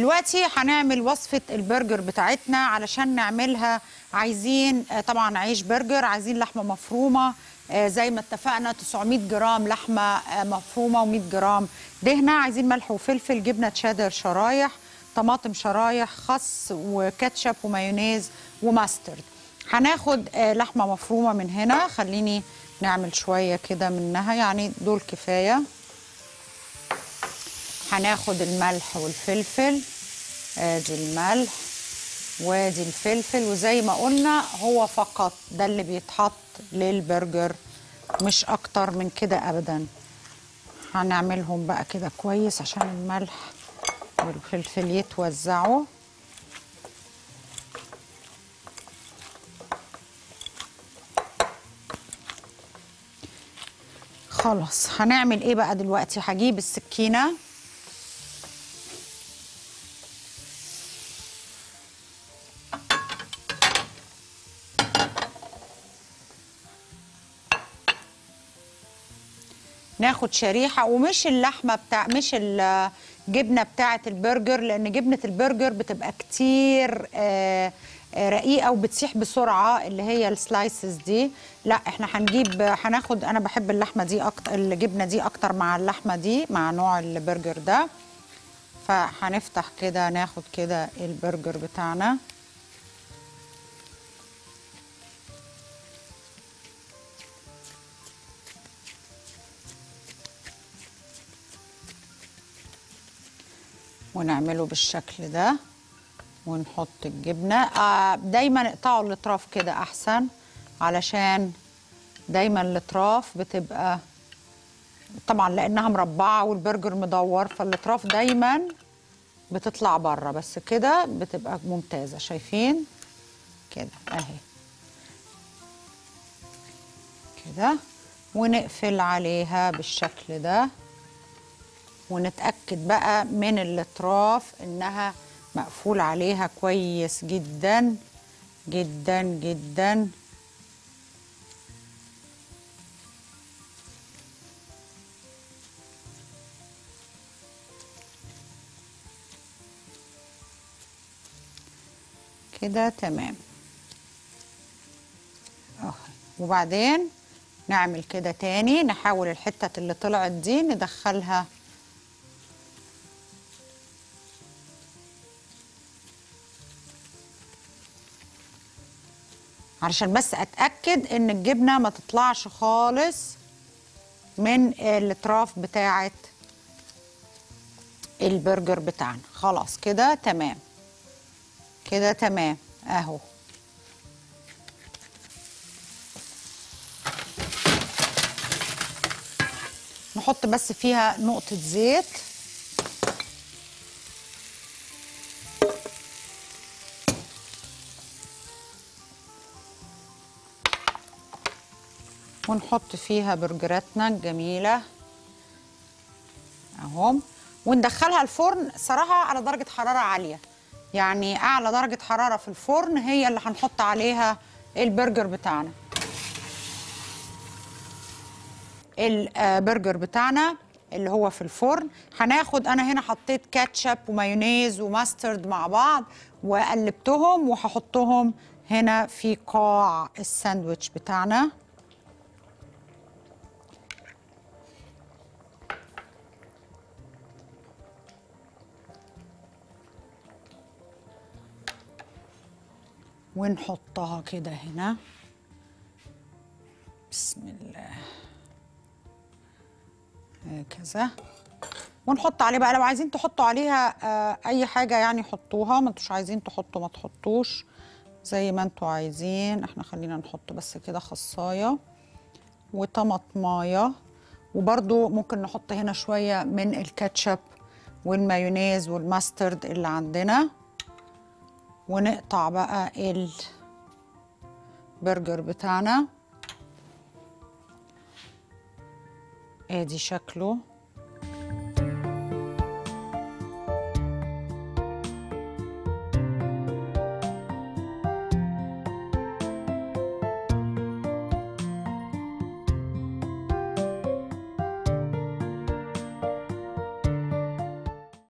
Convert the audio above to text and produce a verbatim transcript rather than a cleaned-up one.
دلوقتي هنعمل وصفة البرجر بتاعتنا. علشان نعملها عايزين طبعا عيش برجر، عايزين لحمة مفرومة زي ما اتفقنا تسعمية جرام لحمة مفرومة ومية جرام دهنة، عايزين ملح وفلفل، جبنة تشيدر شرايح، طماطم شرايح، خس وكاتشب ومايونيز وماسترد. هناخد لحمة مفرومة من هنا، خليني نعمل شوية كده منها يعني دول كفاية. هناخد الملح والفلفل، ادي الملح وادي الفلفل، وزي ما قلنا هو فقط ده اللي بيتحط للبرجر مش اكتر من كده ابدا. هنعملهم بقى كده كويس عشان الملح والفلفل يتوزعوا. خلاص هنعمل ايه بقى دلوقتي؟ هجيب السكينة ناخد شريحة، ومش اللحمة بتاع مش الجبنة بتاعة البرجر، لأن جبنة البرجر بتبقى كتير آه رقيقة وبتسيح بسرعة، اللي هي السلايسز دي. لا احنا هنجيب هناخد، أنا بحب اللحمة دي أكتر، الجبنة دي أكتر مع اللحمة دي مع نوع البرجر ده. فهنفتح كده ناخد كده البرجر بتاعنا. ونعمله بالشكل ده ونحط الجبنة. آه دايما اقطعوا الاطراف كده احسن، علشان دايما الاطراف بتبقى طبعا لانها مربعة والبرجر مدور، فالاطراف دايما بتطلع بره، بس كده بتبقى ممتازة. شايفين كده اهي كده، ونقفل عليها بالشكل ده، ونتأكد بقى من الاطراف انها مقفول عليها كويس جدا جدا جدا. كده تمام اهو. وبعدين نعمل كده تاني، نحاول الحتة اللي طلعت دي ندخلها علشان بس اتاكد ان الجبنه ما تطلعش خالص من الاطراف بتاعه البرجر بتاعنا. خلاص كده تمام كده تمام اهو. نحط بس فيها نقطه زيت ونحط فيها برجراتنا الجميلة اهو، وندخلها الفرن صراحة على درجة حرارة عالية، يعني أعلى درجة حرارة في الفرن هي اللي هنحط عليها البرجر بتاعنا. البرجر بتاعنا اللي هو في الفرن هناخد، أنا هنا حطيت كاتشب ومايونيز وماسترد مع بعض وقلبتهم، وهحطهم هنا في قاع الساندويتش بتاعنا. ونحطها كده هنا بسم الله هكذا، ونحط عليه بقى لو عايزين تحطوا عليها آه اي حاجه يعني حطوها، ما انتوش عايزين تحطوا ما تحطوش زي ما انتوا عايزين. احنا خلينا نحط بس كده خصايه وطماطمايه، وبرده ممكن نحط هنا شويه من الكاتشب والمايونيز والماسترد اللي عندنا، ونقطع بقى البرجر بتاعنا ادي شكله